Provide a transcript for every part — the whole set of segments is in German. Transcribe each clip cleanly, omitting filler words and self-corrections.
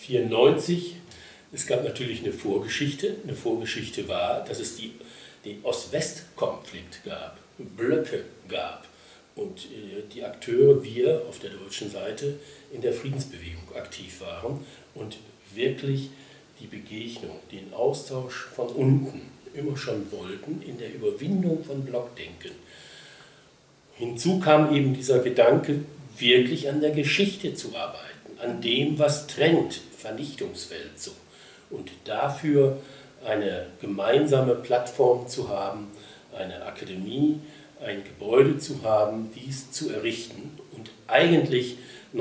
1994. Es gab natürlich eine Vorgeschichte. Eine Vorgeschichte war, dass es den Ost-West-Konflikt gab, Blöcke gab und die Akteure, wir auf der deutschen Seite, in der Friedensbewegung aktiv waren und wirklich die Begegnung, den Austausch von unten immer schon wollten in der Überwindung von Blockdenken. Hinzu kam eben dieser Gedanke, wirklich an der Geschichte zu arbeiten, an dem, was trennt, Vernichtungswelt so. Und dafür eine gemeinsame Plattform zu haben, eine Akademie, ein Gebäude zu haben, dies zu errichten und eigentlich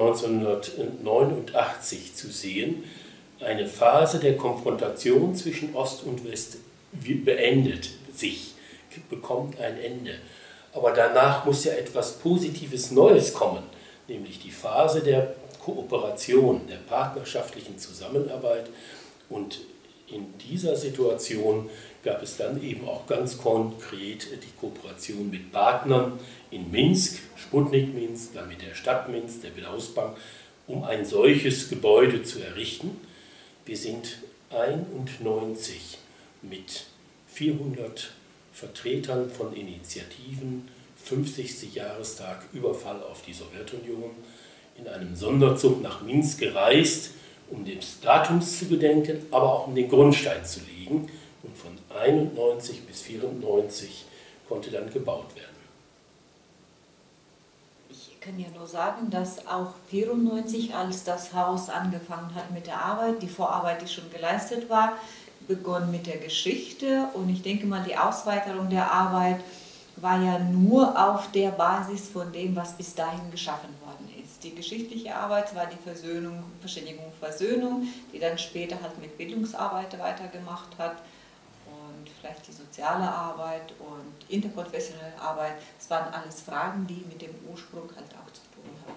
1989 zu sehen, eine Phase der Konfrontation zwischen Ost und West beendet sich, bekommt ein Ende. Aber danach muss ja etwas Positives Neues kommen, nämlich die Phase der Kooperation, der partnerschaftlichen Zusammenarbeit. Und in dieser Situation gab es dann eben auch ganz konkret die Kooperation mit Partnern in Minsk, Sputnik Minsk, dann mit der Stadt Minsk, der Belarusbank, um ein solches Gebäude zu errichten. Wir sind 91 mit 400 Vertretern von Initiativen, 50. Jahrestag Überfall auf die Sowjetunion, in einem Sonderzug nach Minsk gereist, um des Datums zu gedenken, aber auch um den Grundstein zu legen. Und von 91 bis 94 konnte dann gebaut werden. Ich kann ja nur sagen, dass auch 94, als das Haus angefangen hat mit der Arbeit, die Vorarbeit, die schon geleistet war, begonnen mit der Geschichte. Und ich denke mal, die Ausweiterung der Arbeit war ja nur auf der Basis von dem, was bis dahin geschaffen worden ist. Die geschichtliche Arbeit war die Versöhnung, Verständigung, Versöhnung, die dann später halt mit Bildungsarbeit weitergemacht hat. Und vielleicht die soziale Arbeit und interkonfessionelle Arbeit, das waren alles Fragen, die mit dem Ursprung halt auch zu tun haben.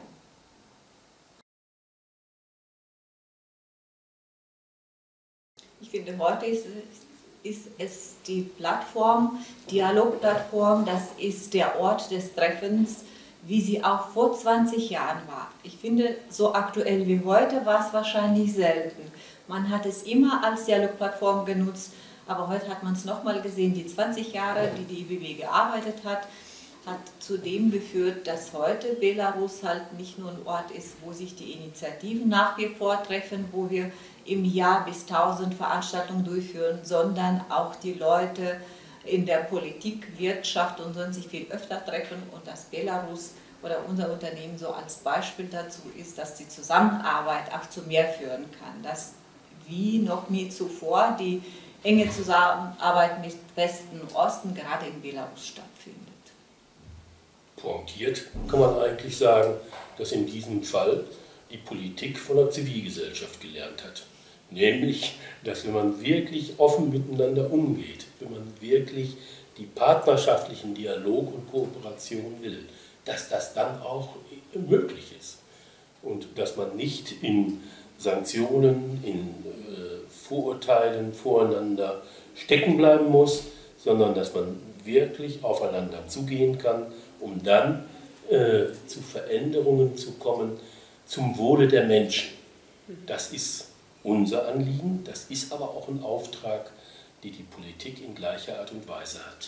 Ich finde, heute ist es die Plattform, Dialogplattform, das ist der Ort des Treffens, wie sie auch vor 20 Jahren war. Ich finde, so aktuell wie heute war es wahrscheinlich selten. Man hat es immer als Dialogplattform genutzt, aber heute hat man es nochmal gesehen, die 20 Jahre, die die IBW gearbeitet hat, hat zu dem geführt, dass heute Belarus halt nicht nur ein Ort ist, wo sich die Initiativen nach wie vor treffen, wo wir im Jahr bis 1000 Veranstaltungen durchführen, sondern auch die Leute in der Politik, Wirtschaft und sonst sich viel öfter treffen und dass Belarus oder unser Unternehmen so als Beispiel dazu ist, dass die Zusammenarbeit auch zu mehr führen kann, dass wie noch nie zuvor die enge Zusammenarbeit mit Westen und Osten gerade in Belarus stattfindet. Pointiert kann man eigentlich sagen, dass in diesem Fall die Politik von der Zivilgesellschaft gelernt hat. Nämlich, dass wenn man wirklich offen miteinander umgeht, wenn man wirklich die partnerschaftlichen Dialog und Kooperation will, dass das dann auch möglich ist. Und dass man nicht in Sanktionen, in Vorurteilen voreinander stecken bleiben muss, sondern dass man wirklich aufeinander zugehen kann, um dann zu Veränderungen zu kommen zum Wohle der Menschen. Das ist unser Anliegen, das ist aber auch ein Auftrag, den die Politik in gleicher Art und Weise hat.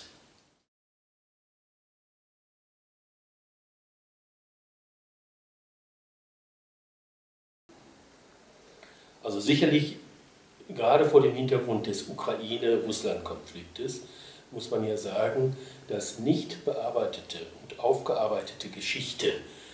Also sicherlich, gerade vor dem Hintergrund des Ukraine-Russland-Konfliktes, muss man ja sagen, dass nicht bearbeitete und aufgearbeitete Geschichte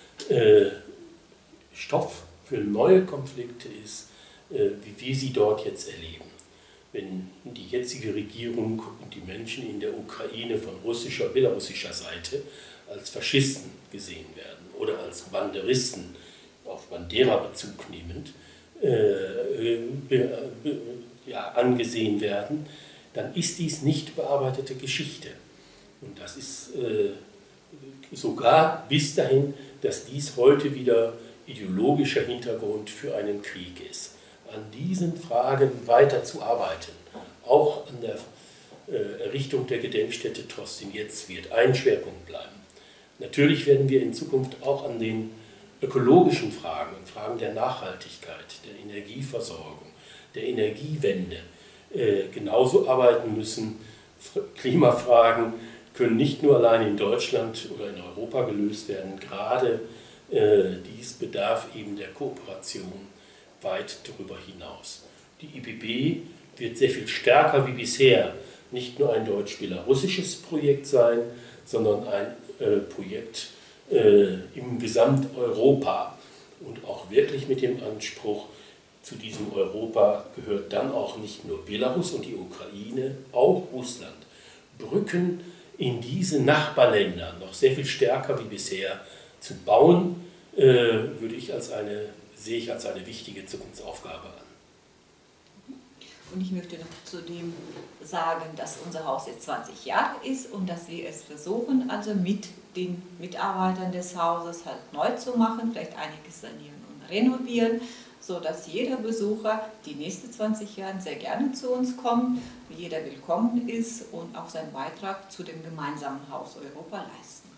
Stoff für neue Konflikte ist, wie wir sie dort jetzt erleben. Wenn die jetzige Regierung und die Menschen in der Ukraine von russischer, belarussischer Seite als Faschisten gesehen werden oder als Banderisten, auf Bandera-Bezug nehmend, angesehen werden, dann ist dies nicht bearbeitete Geschichte. Und das ist sogar bis dahin, dass dies heute wieder ideologischer Hintergrund für einen Krieg ist. An diesen Fragen weiterzuarbeiten, auch an der Errichtung der Gedenkstätte Trostin jetzt wird ein Schwerpunkt bleiben. Natürlich werden wir in Zukunft auch an den ökologischen Fragen, in Fragen der Nachhaltigkeit, der Energieversorgung, der Energiewende genauso arbeiten müssen. Klimafragen können nicht nur allein in Deutschland oder in Europa gelöst werden. Gerade dies bedarf eben der Kooperation weit darüber hinaus. Die IPB wird sehr viel stärker wie bisher nicht nur ein deutsch-belarussisches Projekt sein, sondern ein Projekt im Gesamteuropa und auch wirklich mit dem Anspruch, zu diesem Europa gehört dann auch nicht nur Belarus und die Ukraine, auch Russland. Brücken in diese Nachbarländer noch sehr viel stärker wie bisher zu bauen, sehe ich als eine wichtige Zukunftsaufgabe an. Und ich möchte noch zudem sagen, dass unser Haus jetzt 20 Jahre ist und dass wir es versuchen, also mit den Mitarbeitern des Hauses halt neu zu machen, vielleicht einiges sanieren und renovieren, sodass jeder Besucher die nächsten 20 Jahre sehr gerne zu uns kommt, jeder willkommen ist und auch seinen Beitrag zu dem gemeinsamen Haus Europa leisten.